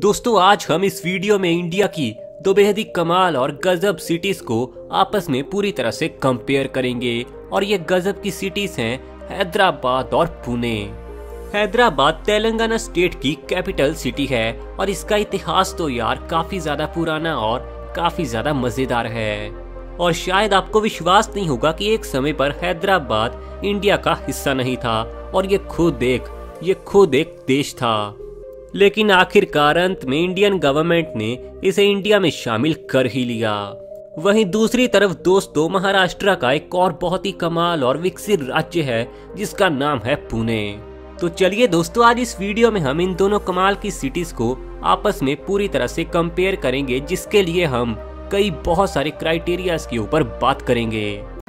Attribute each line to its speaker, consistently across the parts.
Speaker 1: दोस्तों आज हम इस वीडियो में इंडिया की दो बेहद ही कमाल और गजब सिटीज को आपस में पूरी तरह से कंपेयर करेंगे और ये गजब की सिटीज हैं हैदराबाद और पुणे। हैदराबाद तेलंगाना स्टेट की कैपिटल सिटी है और इसका इतिहास तो यार काफी ज्यादा पुराना और काफी ज्यादा मजेदार है। और शायद आपको विश्वास नहीं होगा कि एक समय पर हैदराबाद इंडिया का हिस्सा नहीं था और ये खुद एक देश था, लेकिन आखिरकार अंत में इंडियन गवर्नमेंट ने इसे इंडिया में शामिल कर ही लिया। वहीं दूसरी तरफ दोस्तों महाराष्ट्र का एक और बहुत ही कमाल और विकसित राज्य है जिसका नाम है पुणे। तो चलिए दोस्तों आज इस वीडियो में हम इन दोनों कमाल की सिटीज को आपस में पूरी तरह से कंपेयर करेंगे, जिसके लिए हम कई बहुत सारे क्राइटेरियाज के ऊपर बात करेंगे।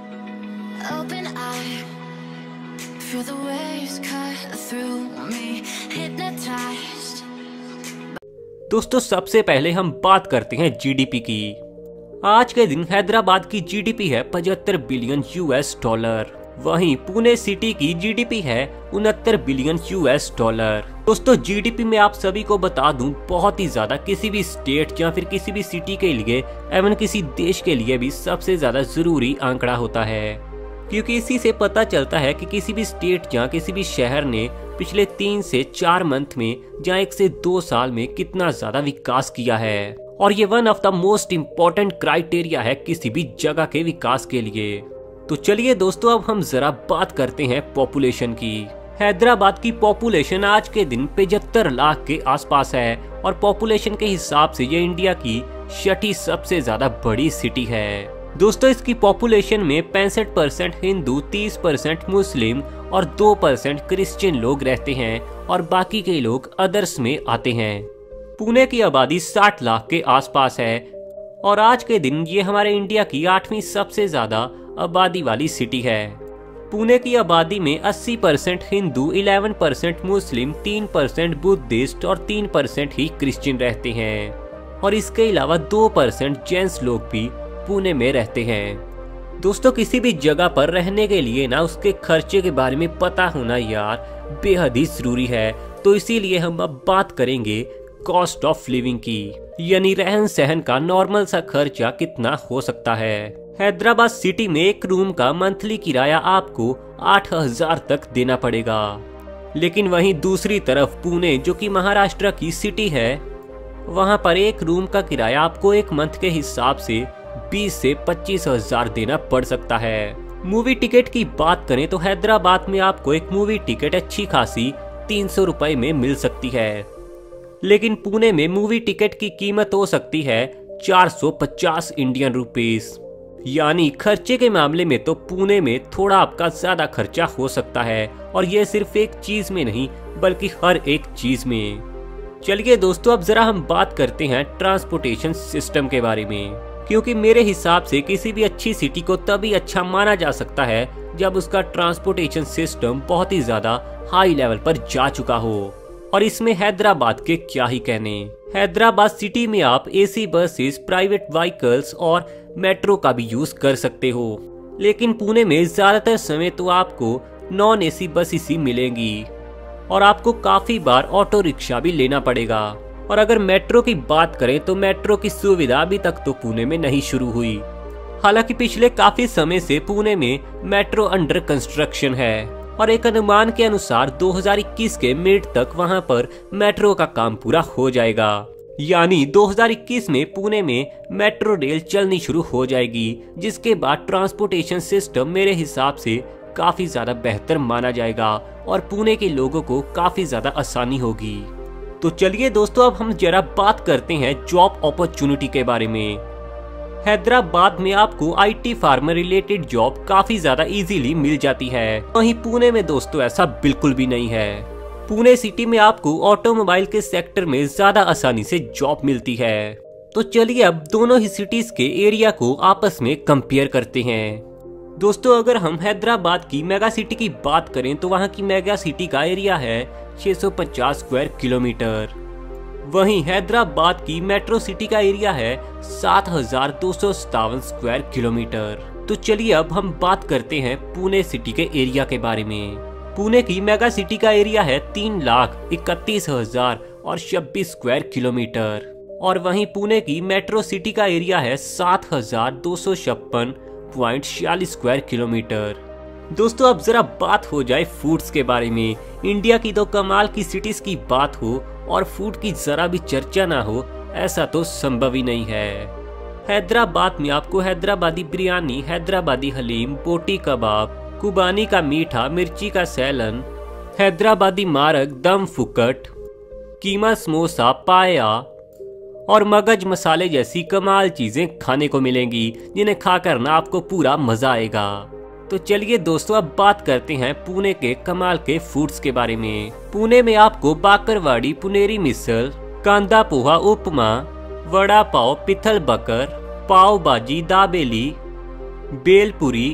Speaker 1: दोस्तों सबसे पहले हम बात करते हैं जीडीपी की। आज के दिन हैदराबाद की जीडीपी है 75 बिलियन यूएस डॉलर। वहीं पुणे सिटी की जीडीपी है 69 बिलियन यूएस डॉलर। दोस्तों जीडीपी में आप सभी को बता दूं बहुत ही ज्यादा किसी भी स्टेट या फिर किसी भी सिटी के लिए एवं किसी देश के लिए भी सबसे ज्यादा जरूरी आंकड़ा होता है, क्योंकि इसी से पता चलता है कि किसी भी स्टेट या किसी भी शहर ने पिछले 3 से 4 मंथ में या 1 से 2 साल में कितना ज्यादा विकास किया है। और ये one of the most important criteria है किसी भी जगह के विकास के लिए। तो चलिए दोस्तों अब हम जरा बात करते हैं पॉपुलेशन की। हैदराबाद की पॉपुलेशन आज के दिन 75 लाख के आसपास है और पॉपुलेशन के हिसाब से ये इंडिया की 6ठी सबसे ज्यादा बड़ी सिटी है। दोस्तों इसकी पॉपुलेशन में 65% हिंदू, 30% मुस्लिम और 2% क्रिश्चियन लोग रहते हैं और बाकी के लोग अदर्स में आते हैं। पुणे की आबादी 60 लाख के आसपास है और आज के दिन ये हमारे इंडिया की 8वीं सबसे ज्यादा आबादी वाली सिटी है। पुणे की आबादी में 80% हिंदू, 11% मुस्लिम, 3% बुद्धिस्ट और 3% ही क्रिश्चियन रहते हैं और इसके अलावा 2% जेंट्स लोग भी पुणे में रहते हैं। दोस्तों किसी भी जगह पर रहने के लिए ना उसके खर्चे के बारे में पता होना यार बेहद ही जरूरी है। तो इसीलिए हम अब बात करेंगे कॉस्ट ऑफ लिविंग की, यानी रहन सहन का नॉर्मल सा खर्चा कितना हो सकता है। हैदराबाद सिटी में एक रूम का मंथली किराया आपको 8,000 तक देना पड़ेगा, लेकिन वहीं दूसरी तरफ पुणे जो कि महाराष्ट्र की सिटी है, वहां पर एक रूम का किराया आपको एक मंथ के हिसाब से 20 से 25,000 देना पड़ सकता है। मूवी टिकट की बात करें तो हैदराबाद में आपको एक मूवी टिकट अच्छी खासी 300 रुपए में मिल सकती है, लेकिन पुणे में मूवी टिकट की कीमत हो सकती है 450 इंडियन रुपीस। यानी खर्चे के मामले में तो पुणे में थोड़ा आपका ज्यादा खर्चा हो सकता है, और ये सिर्फ एक चीज में नहीं बल्कि हर एक चीज में। चलिए दोस्तों अब जरा हम बात करते हैं ट्रांसपोर्टेशन सिस्टम के बारे में, क्योंकि मेरे हिसाब से किसी भी अच्छी सिटी को तभी अच्छा माना जा सकता है जब उसका ट्रांसपोर्टेशन सिस्टम बहुत ही ज्यादा हाई लेवल पर जा चुका हो। और इसमें हैदराबाद के क्या ही कहने। हैदराबाद सिटी में आप एसी बसेस, प्राइवेट व्हीकल्स और मेट्रो का भी यूज कर सकते हो, लेकिन पुणे में ज्यादातर समय तो आपको नॉन एसी बसेस ही मिलेंगी और आपको काफी बार ऑटो रिक्शा भी लेना पड़ेगा। और अगर मेट्रो की बात करें तो मेट्रो की सुविधा अभी तक तो पुणे में नहीं शुरू हुई। हालांकि पिछले काफी समय से पुणे में मेट्रो अंडर कंस्ट्रक्शन है और एक अनुमान के अनुसार 2021 के मिड तक वहां पर मेट्रो का काम पूरा हो जाएगा। यानी 2021 में पुणे में मेट्रो रेल चलनी शुरू हो जाएगी, जिसके बाद ट्रांसपोर्टेशन सिस्टम मेरे हिसाब से काफी ज्यादा बेहतर माना जाएगा और पुणे के लोगों को काफी ज्यादा आसानी होगी। तो चलिए दोस्तों अब हम जरा बात करते हैं जॉब अपॉर्चुनिटी के बारे में। हैदराबाद में आपको आईटी फार्मा रिलेटेड जॉब काफी ज्यादा इजीली मिल जाती है, वहीं पुणे में दोस्तों ऐसा बिल्कुल भी नहीं है। पुणे सिटी में आपको ऑटोमोबाइल के सेक्टर में ज्यादा आसानी से जॉब मिलती है। तो चलिए अब दोनों ही सिटीज के एरिया को आपस में कंपेयर करते हैं। दोस्तों अगर हम हैदराबाद की मेगा सिटी की बात करें तो वहां की मेगा सिटी का एरिया है 650 स्क्वायर किलोमीटर। वहीं हैदराबाद की मेट्रो सिटी का एरिया है 7,257 स्क्वायर किलोमीटर। तो चलिए अब हम बात करते हैं पुणे सिटी के एरिया के बारे में। पुणे की मेगा सिटी का एरिया है 3,31,000 और 26 स्क्वायर किलोमीटर। और वहीं पुणे की मेट्रो सिटी का एरिया है 7,256.46 स्क्वायर किलोमीटर। दोस्तों अब जरा बात हो जाए फूड्स के बारे में। इंडिया की तो कमाल की सिटीज की बात हो और फूड की जरा भी चर्चा ना हो, ऐसा तो संभव ही नहीं है। हैदराबाद में आपको हैदराबादी बिरयानी, हैदराबादी हलीम, बोटी कबाब, कुबानी का मीठा, मिर्ची का सैलन, हैदराबादी मारक, दम फुकट, कीमा समोसा, पाया और मगज मसाले जैसी कमाल चीजें खाने को मिलेंगी, जिन्हें खाकर ना आपको पूरा मजा आएगा। तो चलिए दोस्तों अब बात करते हैं पुणे के कमाल के फूड्स के बारे में। पुणे में आपको बाकरवाड़ी, पुनेरी मिसल, कांदा पोहा, उपमा, वड़ा पाव, पिथल बकर, पाव भाजी, दाबेली, बेलपुरी,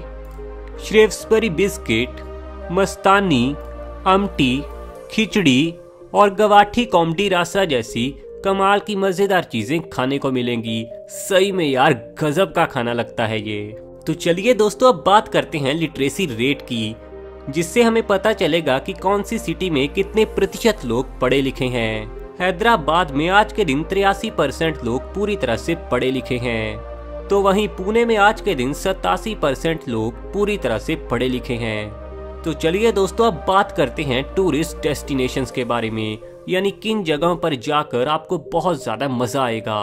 Speaker 1: श्रेवसबरी बिस्किट, मस्तानी, आमटी, खिचड़ी और गवाठी कॉमेडी रासा जैसी कमाल की मजेदार चीजें खाने को मिलेंगी। सही में यार गजब का खाना लगता है ये। तो चलिए दोस्तों अब बात करते हैं लिटरेसी रेट की, जिससे हमें पता चलेगा कि कौन सी सिटी में कितने प्रतिशत लोग पढ़े लिखे हैं। हैदराबाद में आज के दिन 83% लोग पूरी तरह से पढ़े लिखे हैं, तो वहीं पुणे में आज के दिन 87% लोग पूरी तरह से पढ़े लिखे हैं। तो चलिए दोस्तों अब बात करते हैं टूरिस्ट डेस्टिनेशंस के बारे में, यानी किन जगहों पर जाकर आपको बहुत ज्यादा मजा आएगा।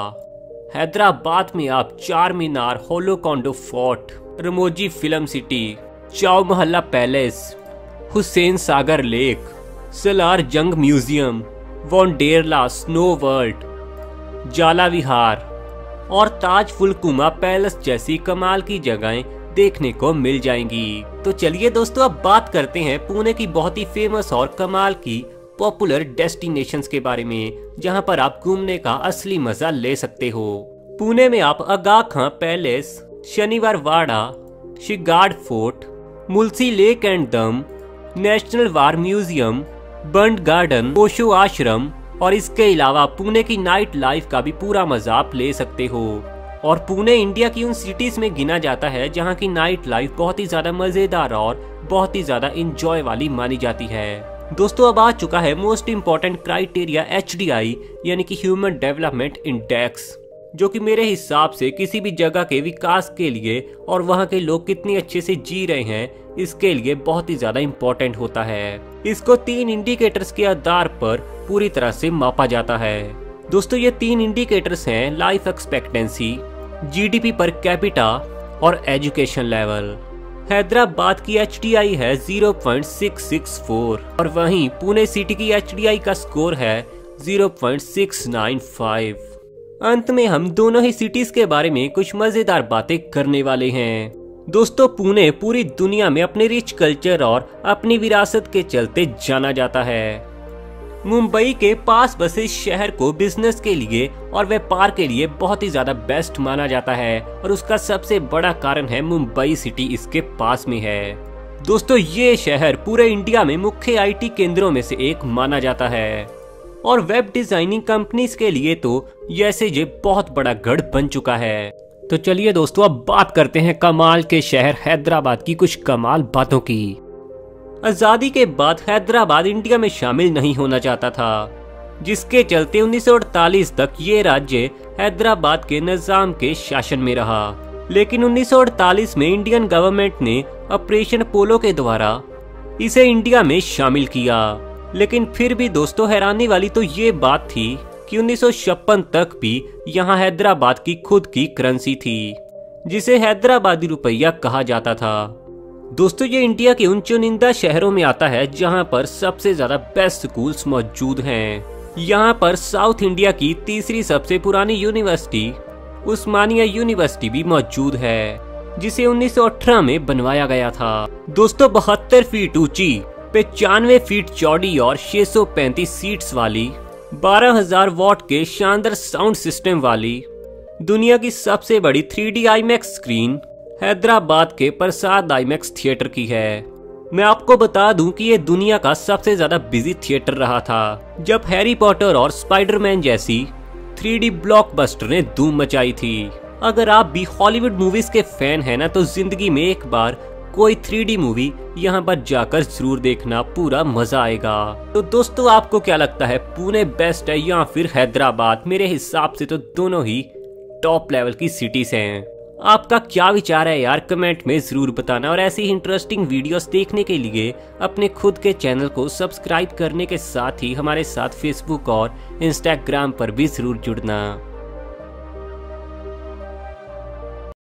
Speaker 1: हैदराबाद में आप Char Minar, Golconda fort, Ramoji film city, Chowmahalla palace, Hussain Sagar lake, Salar Jung museum, वोंडेरला snow world, जाला विहार और ताज फुलकुमा पैलेस जैसी कमाल की जगहें देखने को मिल जाएंगी। तो चलिए दोस्तों अब बात करते हैं पुणे की बहुत ही फेमस और कमाल की पॉपुलर डेस्टिनेशंस के बारे में, जहां पर आप घूमने का असली मजा ले सकते हो। पुणे में आप आगा Khan palace, Shaniwar Wada, Sinhagad fort, Mulshi lake and dam, national war museum, Bund garden, Osho ashram और इसके अलावा पुणे की नाइट लाइफ का भी पूरा मजा आप ले सकते हो। और पुणे इंडिया की उन सिटीज में गिना जाता है जहां की नाइट लाइफ बहुत ही ज्यादा मजेदार और बहुत ही ज्यादा इंजॉय वाली मानी जाती है। दोस्तों अब आ चुका है मोस्ट इम्पोर्टेंट क्राइटेरिया HDI यानी कि ह्यूमन डेवलपमेंट इंडेक्स, जो कि मेरे हिसाब से किसी भी जगह के विकास के लिए और वहाँ के लोग कितने अच्छे से जी रहे हैं इसके लिए बहुत ही ज्यादा इम्पोर्टेंट होता है। इसको 3 इंडिकेटर्स के आधार पर पूरी तरह से मापा जाता है। दोस्तों ये 3 इंडिकेटर्स हैं life expectancy, GDP per capita और एजुकेशन लेवल। हैदराबाद की HDI है 0.664 और वहीं पुणे सिटी की HDI का स्कोर है 0.695। अंत में हम दोनों ही सिटीज के बारे में कुछ मजेदार बातें करने वाले हैं। दोस्तों पुणे पूरी दुनिया में अपने रिच कल्चर और अपनी विरासत के चलते जाना जाता है। मुंबई के पास बसे इस शहर को बिजनेस के लिए और व्यापार के लिए बहुत ही ज्यादा बेस्ट माना जाता है और उसका सबसे बड़ा कारण है मुंबई सिटी इसके पास में है। दोस्तों ये शहर पूरे इंडिया में मुख्य IT केंद्रों में से एक माना जाता है और वेब डिजाइनिंग कंपनीज के लिए तो ये बहुत बड़ा गढ़ बन चुका है। तो चलिए दोस्तों अब बात करते हैं कमाल के शहर हैदराबाद की कुछ कमाल बातों की। आजादी के बाद हैदराबाद इंडिया में शामिल नहीं होना चाहता था, जिसके चलते 1948 तक ये राज्य हैदराबाद के निजाम के शासन में रहा। लेकिन 1948 में इंडियन गवर्नमेंट ने ऑपरेशन पोलो के द्वारा इसे इंडिया में शामिल किया। लेकिन फिर भी दोस्तों हैरानी वाली तो ये बात थी कि 1956 तक भी यहाँ हैदराबाद की खुद की करेंसी थी, जिसे हैदराबादी रुपया कहा जाता था। दोस्तों ये इंडिया के उन चुनिंदा शहरों में आता है जहां पर सबसे ज्यादा बेस्ट स्कूल्स मौजूद हैं। यहां पर साउथ इंडिया की तीसरी सबसे पुरानी यूनिवर्सिटी उस्मानिया यूनिवर्सिटी भी मौजूद है, जिसे 1918 में बनवाया गया था। दोस्तों 72 फीट ऊंची, 95 फीट चौड़ी और 635 सीट्स वाली 12,000 वॉट के शानदार साउंड सिस्टम वाली दुनिया की सबसे बड़ी 3D IMAX स्क्रीन हैदराबाद के प्रसाद IMAX थिएटर की है। मैं आपको बता दूं कि ये दुनिया का सबसे ज्यादा बिजी थिएटर रहा था जब हैरी पॉटर और स्पाइडरमैन जैसी 3D ब्लॉकबस्टर ने धूम मचाई थी। अगर आप भी हॉलीवुड मूवीज के फैन हैं ना, तो जिंदगी में एक बार कोई 3D मूवी यहाँ पर जाकर जरूर देखना, पूरा मजा आएगा। तो दोस्तों आपको क्या लगता है, पुणे बेस्ट है या फिर हैदराबाद? मेरे हिसाब से तो दोनों ही टॉप लेवल की सिटीज हैं। आपका क्या विचार है यार, कमेंट में जरूर बताना। और ऐसी इंटरेस्टिंग वीडियोस देखने के लिए अपने खुद के चैनल को सब्सक्राइब करने के साथ ही हमारे साथ फेसबुक और इंस्टाग्राम पर भी जरूर जुड़ना।